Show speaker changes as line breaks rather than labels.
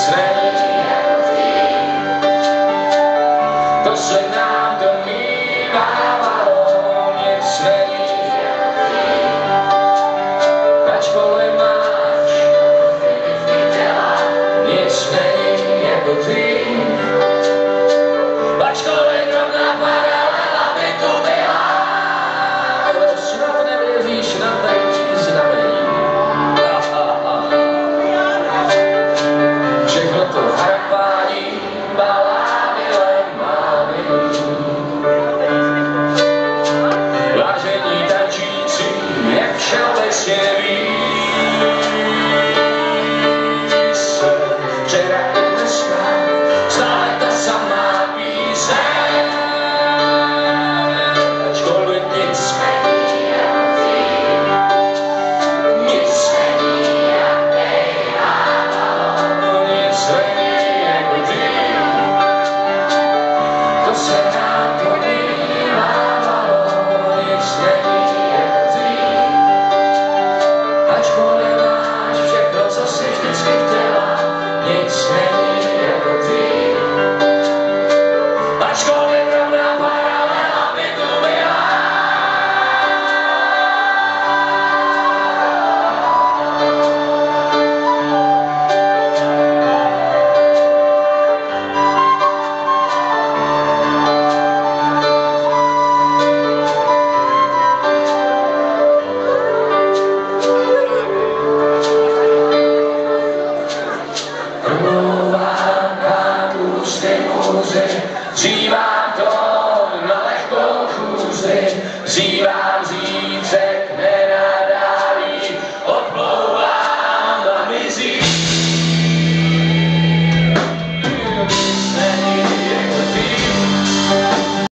To se nám to mívávalo, nic není, ačkoliv máš, nic není jako dřív, ačkoliv drobná paralela by tu byla, ale snad nevěříš na té znamení. Všechno to harapání balámilem mámy. Vážení tančící, jak všeobecně víc. Včera i dneska, stále ta samá píseň. Ačkoliv nic není jako dřív, nic není jak bývávalo, nic není jako dřív. To se nám to mívávalo, nic není jako dřív. Ačkoliv máš všechno, co jsi vždycky chtěla, nic není jako dřív. Ačkoliv rovná paralela by tu byla. Zívám to na lehkou chůzi, zívám